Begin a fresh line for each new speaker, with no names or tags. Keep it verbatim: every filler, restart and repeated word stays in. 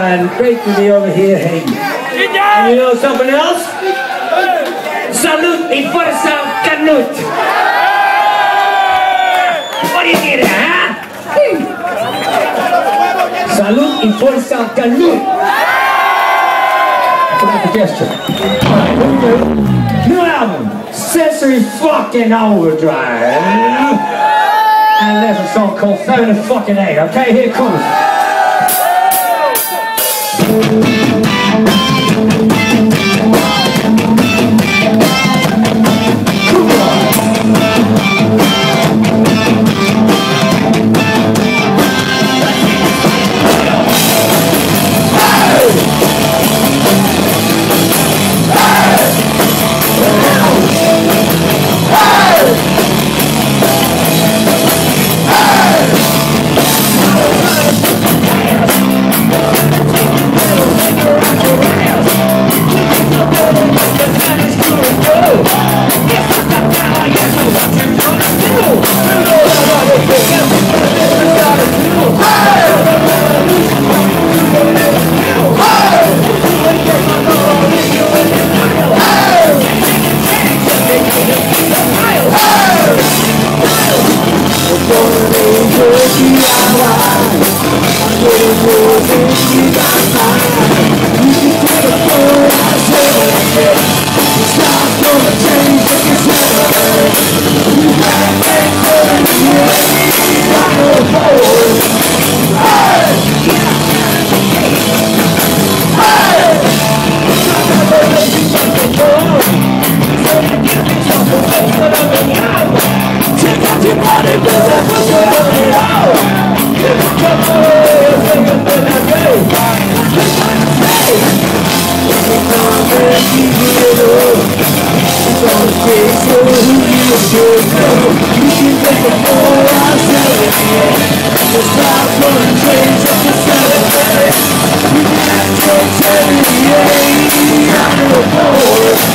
and great to be over here, hey. And you know something else? Salute y fuerza Canut. What do you get here, huh? Salute y fuerza Canut. I forgot the gesture. Alright, here we go. New album, Sensory Fucking Overdrive. And there's a song called seven fucking eight. Okay, here it comes.
I'm